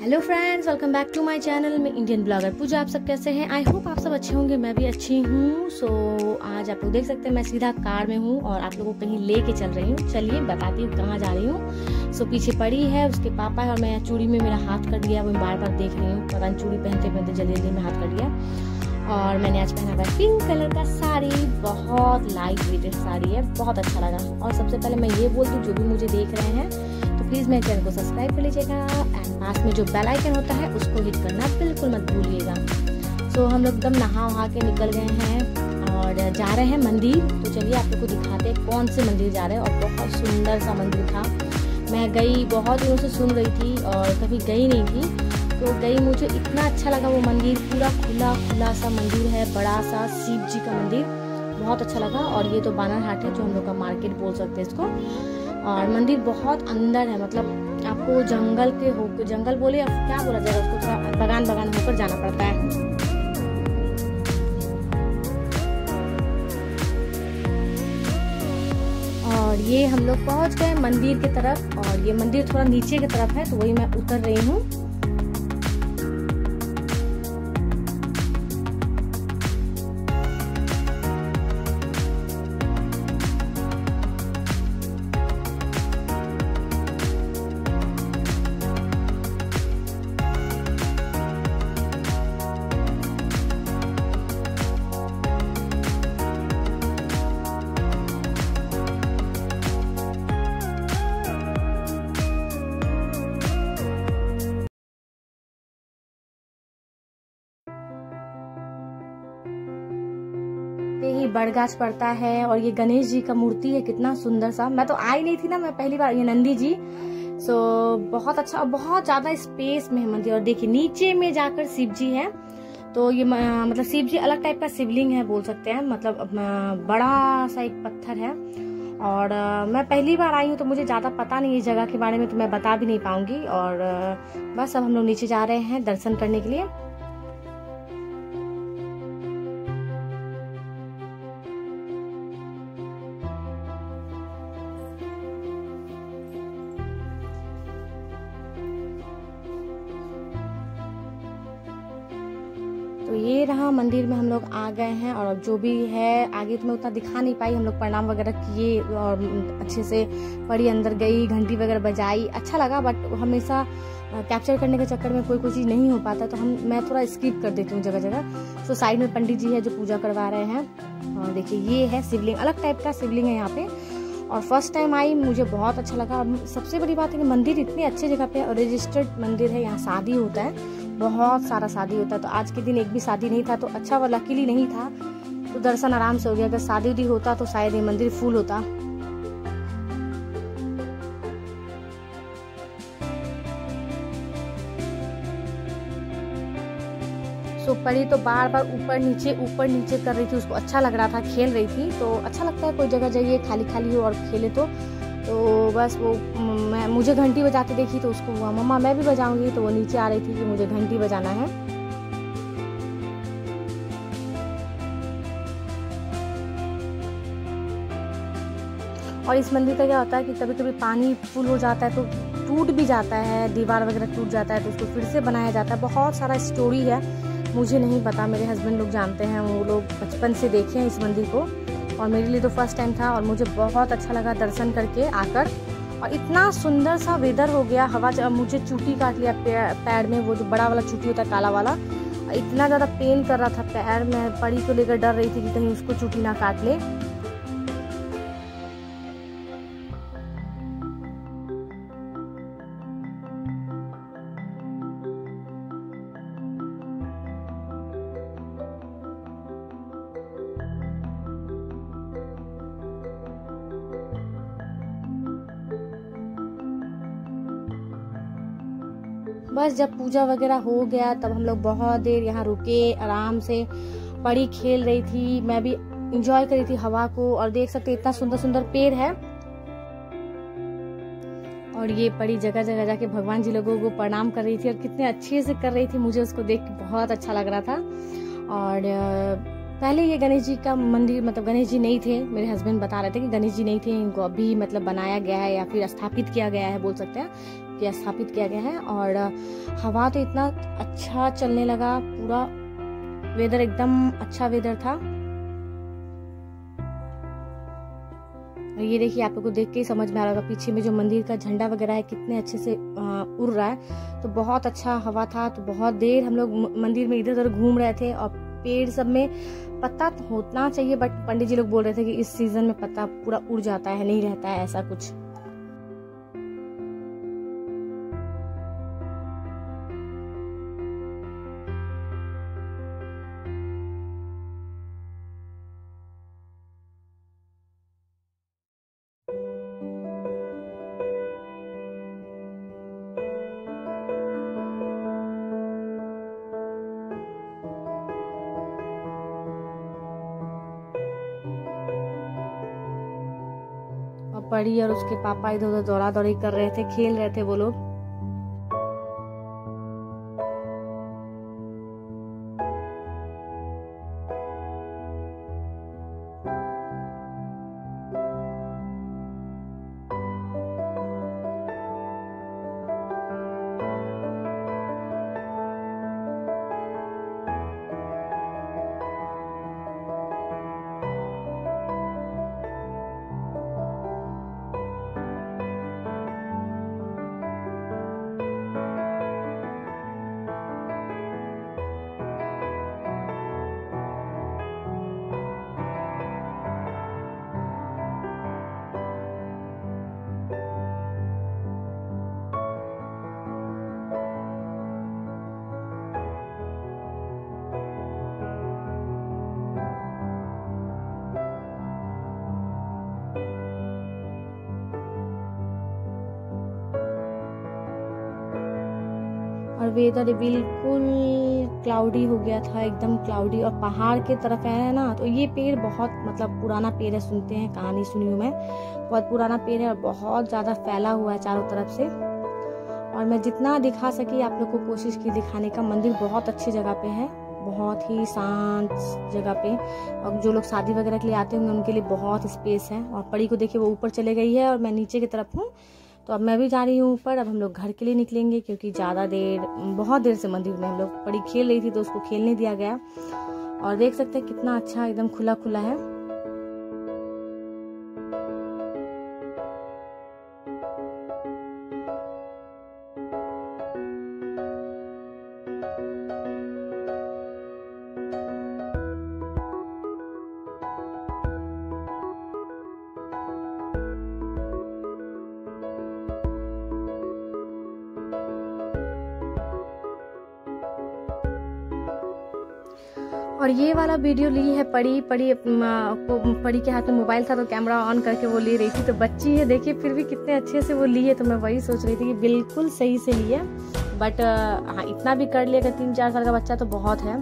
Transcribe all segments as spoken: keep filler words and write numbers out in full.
Hello friends, welcome back to my channel में Indian blogger Pooja. आप सब कैसे हैं? आई होप आप सब अच्छे होंगे। मैं भी अच्छी हूँ। सो so, आज आप लोग देख सकते हैं मैं सीधा कार में हूँ और आप लोगों को कहीं लेके चल रही हूँ। चलिए बताती हूँ कहाँ जा रही हूँ। सो so, पीछे पड़ी है उसके पापा है और मैं चूड़ी में मेरा हाथ कट गया, वो बार बार देख रही हूँ। पता नहीं चूड़ी पहनते पहनते जल्दी जल्दी में हाथ कट गया। और मैंने आज पहना हुआ पिंक कलर का साड़ी, बहुत लाइट वेटेड साड़ी है, बहुत अच्छा लगा। और सबसे पहले मैं ये बोल दूँ, जो भी मुझे देख रहे हैं तो प्लीज़ मेरे चैनल को सब्सक्राइब कर लीजिएगा एंड पास में जो बेल आइकन होता है उसको हिट करना बिल्कुल मत भूलिएगा। सो so, हम लोग एकदम नहा वहा के निकल गए हैं और जा रहे हैं मंदिर। तो चलिए आप लोग को दिखाते हैं कौन से मंदिर जा रहे हैं। और बहुत सुंदर सा मंदिर था। मैं गई, बहुत दिनों से सुन रही थी और कभी गई नहीं थी, तो गई, मुझे इतना अच्छा लगा वो मंदिर। पूरा खुला खुला सा मंदिर है, बड़ा सा शिव जी का मंदिर, बहुत अच्छा लगा। और ये तो बानरहाट है, जो हम लोग का मार्केट बोल सकते हैं इसको। और मंदिर बहुत अंदर है, मतलब आपको जंगल के हो जंगल बोले या क्या बोला जाएगा उसको, थोड़ा बगान बगान होकर जाना पड़ता है। और ये हम लोग पहुंच गए मंदिर की तरफ। और ये मंदिर थोड़ा नीचे की तरफ है, तो वही मैं उतर रही हूँ। ही बड़गाछ पड़ता है और ये गणेश जी का मूर्ति है, कितना सुंदर सा। मैं तो आई नहीं थी ना, मैं पहली बार। ये नंदी जी, सो बहुत अच्छा और बहुत ज्यादा स्पेस में है मंदिर। और देखिए नीचे में जाकर शिव जी है, तो ये मतलब शिव जी अलग टाइप का शिवलिंग है बोल सकते हैं, मतलब बड़ा सा एक पत्थर है। और मैं पहली बार आई हूँ तो मुझे ज्यादा पता नहीं इस जगह के बारे में, तो मैं बता भी नहीं पाऊंगी। और बस अब हम लोग नीचे जा रहे हैं दर्शन करने के लिए। तो ये रहा मंदिर में हम लोग आ गए हैं। और जो भी है आगे तो मैं उतना दिखा नहीं पाई, हम लोग प्रणाम वगैरह किए और अच्छे से पड़ी, अंदर गई, घंटी वगैरह बजाई, अच्छा लगा। बट हमेशा कैप्चर करने के चक्कर में कोई कोई चीज़ नहीं हो पाता, तो हम मैं थोड़ा स्किप कर देती हूँ जगह जगह। सो साइड में पंडित जी है जो पूजा करवा रहे हैं। और देखिए ये है शिवलिंग, अलग टाइप का शिवलिंग है यहाँ पे। और फर्स्ट टाइम आई, मुझे बहुत अच्छा लगा। सबसे बड़ी बात है कि मंदिर इतनी अच्छी जगह पे और रजिस्टर्ड मंदिर है, यहाँ शादी होता है, बहुत सारा शादी होता है। तो आज के दिन एक भी शादी नहीं था, तो अच्छा वो लकीली नहीं था, तो दर्शन आराम से हो गया। अगर शादी उदी होता तो शायद ये मंदिर फुल होता। सो परी तो बार बार ऊपर नीचे ऊपर नीचे कर रही थी, उसको अच्छा लग रहा था, खेल रही थी। तो अच्छा लगता है कोई जगह जाइए खाली खाली हो और खेले तो तो बस वो मैं मुझे घंटी बजाते देखी तो उसको हुआ मम्मा मैं भी बजाऊंगी, तो वो नीचे आ रही थी कि मुझे घंटी बजाना है। और इस मंदिर का क्या होता है कि कभी कभी पानी फुल हो जाता है तो टूट भी जाता है, दीवार वगैरह टूट जाता है, तो उसको फिर से बनाया जाता है। बहुत सारा स्टोरी है, मुझे नहीं पता, मेरे हस्बैंड लोग जानते हैं, वो लोग बचपन से देखे हैं इस मंदिर को। और मेरे लिए तो फर्स्ट टाइम था और मुझे बहुत अच्छा लगा दर्शन करके आकर। और इतना सुंदर सा वेदर हो गया, हवा, मुझे चूटी काट लिया पैर में, वो जो बड़ा वाला चूटी होता है काला वाला, इतना ज़्यादा पेन कर रहा था पैर में। पड़ी को लेकर डर रही थी कि कहीं उसको चूटी ना काट ले। बस जब पूजा वगैरह हो गया तब हम लोग बहुत देर यहाँ रुके, आराम से परी खेल रही थी, मैं भी इंजॉय कर रही थी हवा को। और देख सकते इतना सुंदर सुंदर पेड़ है। और ये परी जगह जगह जाके भगवान जी लोगों को प्रणाम कर रही थी और कितने अच्छे से कर रही थी, मुझे उसको देख के बहुत अच्छा लग रहा था। और पहले ये गणेश जी का मंदिर, मतलब गणेश जी नहीं थे, मेरे हस्बैंड बता रहे थे कि गणेश जी नहीं थे, इनको अभी मतलब बनाया गया है या फिर स्थापित किया गया है बोल सकते हैं। किया स्थापित किया गया है। और हवा तो इतना अच्छा चलने लगा, पूरा वेदर एकदम अच्छा वेदर था। ये देखिए, आप लोग को देख के ही समझ में आ रहा होगा पीछे में जो मंदिर का झंडा वगैरह है कितने अच्छे से उड़ रहा है। तो बहुत अच्छा हवा था। तो बहुत देर हम लोग मंदिर में इधर उधर घूम रहे थे। और पेड़ सब में पत्ता होना चाहिए, बट पंडित जी लोग बोल रहे थे कि इस सीजन में पत्ता पूरा उड़ जाता है, नहीं रहता है ऐसा कुछ। परी और उसके पापा इधर उधर दौड़ा दौड़ी कर रहे थे, खेल रहे थे वो लोग। और वेदर बिल्कुल क्लाउडी हो गया था, एकदम क्लाउडी। और पहाड़ के तरफ है ना, तो ये पेड़ बहुत मतलब पुराना पेड़ है, सुनते हैं कहानी सुनी हूँ मैं, बहुत पुराना पेड़ है और बहुत ज़्यादा फैला हुआ है चारों तरफ से। और मैं जितना दिखा सकी आप लोग को कोशिश की दिखाने का। मंदिर बहुत अच्छी जगह पे है, बहुत ही शांत जगह पे। और जो लोग शादी वगैरह के लिए आते होंगे उनके लिए बहुत स्पेस है। और परी को देखिए वो ऊपर चले गई है और मैं नीचे की तरफ हूँ। तो अब मैं भी जा रही हूँ ऊपर। अब हम लोग घर के लिए निकलेंगे क्योंकि ज़्यादा देर बहुत देर से मंदिर में हम लोग, परी खेल रही थी तो उसको खेलने दिया गया। और देख सकते हैं कितना अच्छा एकदम खुला खुला है। और ये वाला वीडियो ली है परी परी परी के हाथ में मोबाइल था तो कैमरा ऑन करके वो ले रही थी। तो बच्ची है देखिए, फिर भी कितने अच्छे से वो ली है। तो मैं वही सोच रही थी कि बिल्कुल सही से ली है। बट हाँ, इतना भी कर लिया अगर तीन चार साल का बच्चा तो बहुत है।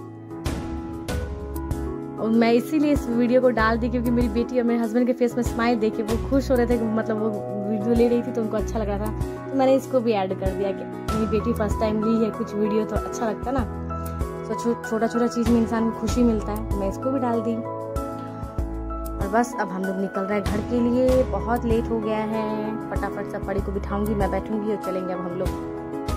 और मैं इसीलिए इस वीडियो को डाल दी क्योंकि मेरी बेटी और मेरे हस्बैंड के फेस में स्माइल देख के वो खुश हो रहे थे, मतलब वो वीडियो ले रही थी तो उनको अच्छा लग रहा था। तो मैंने इसको भी ऐड कर दिया कि मेरी बेटी फर्स्ट टाइम ली है कुछ वीडियो, तो अच्छा लगता ना। तो छोटा छोटा चीज़ में इंसान को खुशी मिलता है, तो मैं इसको भी डाल दी। और बस अब हम लोग निकल रहे हैं घर के लिए, बहुत लेट हो गया है। फटाफट सब परी को बिठाऊंगी, मैं बैठूंगी और चलेंगे अब हम लोग।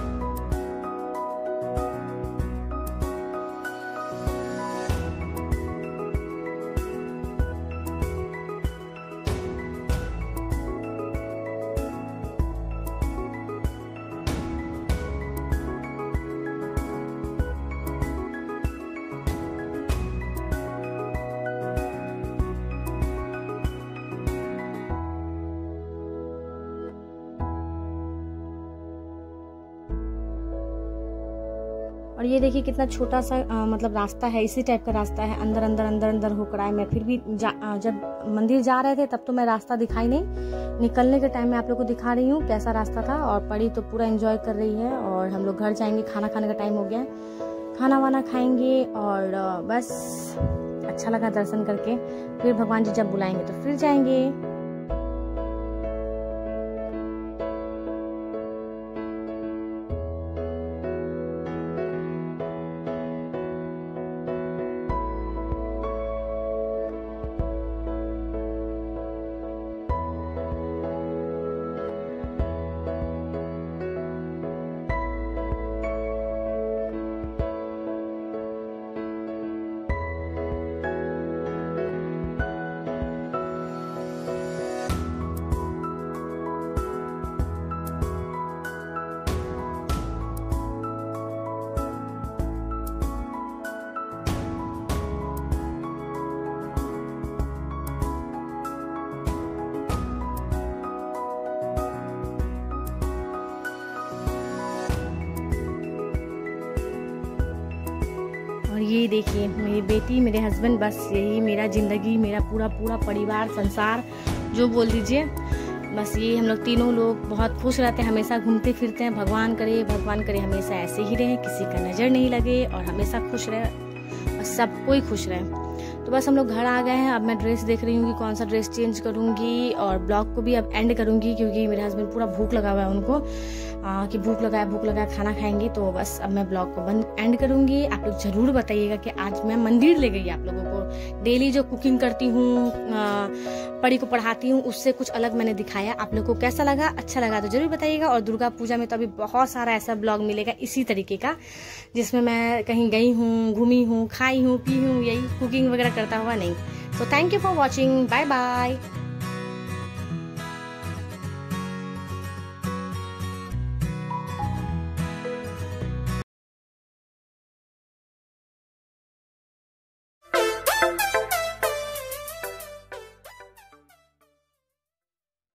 और ये देखिए कितना छोटा सा आ, मतलब रास्ता है, इसी टाइप का रास्ता है, अंदर अंदर अंदर अंदर होकर आए। मैं फिर भी जा, आ, जब मंदिर जा रहे थे तब तो मैं रास्ता दिखाई नहीं, निकलने के टाइम में आप लोग को दिखा रही हूँ कैसा रास्ता था। और परी तो पूरा एंजॉय कर रही है। और हम लोग घर जाएंगे, खाना खाने का टाइम हो गया है, खाना वाना खाएंगे। और बस अच्छा लगा दर्शन करके। फिर भगवान जी जब बुलाएंगे तो फिर जाएंगे। और ये देखिए मेरी बेटी, मेरे हस्बैंड, बस यही मेरा ज़िंदगी, मेरा पूरा पूरा परिवार, संसार जो बोल दीजिए, बस ये हम लोग तीनों लोग बहुत खुश रहते हैं, हमेशा घूमते फिरते हैं। भगवान करे भगवान करे हमेशा ऐसे ही रहे, किसी का नज़र नहीं लगे और हमेशा खुश रहे और सब कोई खुश रहे। तो बस हम लोग घर आ गए हैं। अब मैं ड्रेस देख रही हूँ कि कौन सा ड्रेस चेंज करूँगी और ब्लॉग को भी अब एंड करूँगी, क्योंकि मेरे हस्बैंड पूरा भूख लगा हुआ है उनको, आ, कि भूख लगा है भूख लगा है खाना खाएंगे। तो बस अब मैं ब्लॉग को बंद एंड करूँगी। आप लोग ज़रूर बताइएगा कि आज मैं मंदिर ले गई आप लोगों को। डेली जो कुकिंग करती हूँ, परी को पढ़ाती हूँ, उससे कुछ अलग मैंने दिखाया। आप लोग को कैसा लगा? अच्छा लगा तो जरूर बताइएगा। और दुर्गा पूजा में तो अभी बहुत सारा ऐसा ब्लॉग मिलेगा इसी तरीके का, जिसमें मैं कहीं गई हूँ, घूमी हूँ, खाई हूँ, पी हूँ, यही कुकिंग वगैरह करता हुआ नहीं। तो thank you for watching, bye bye.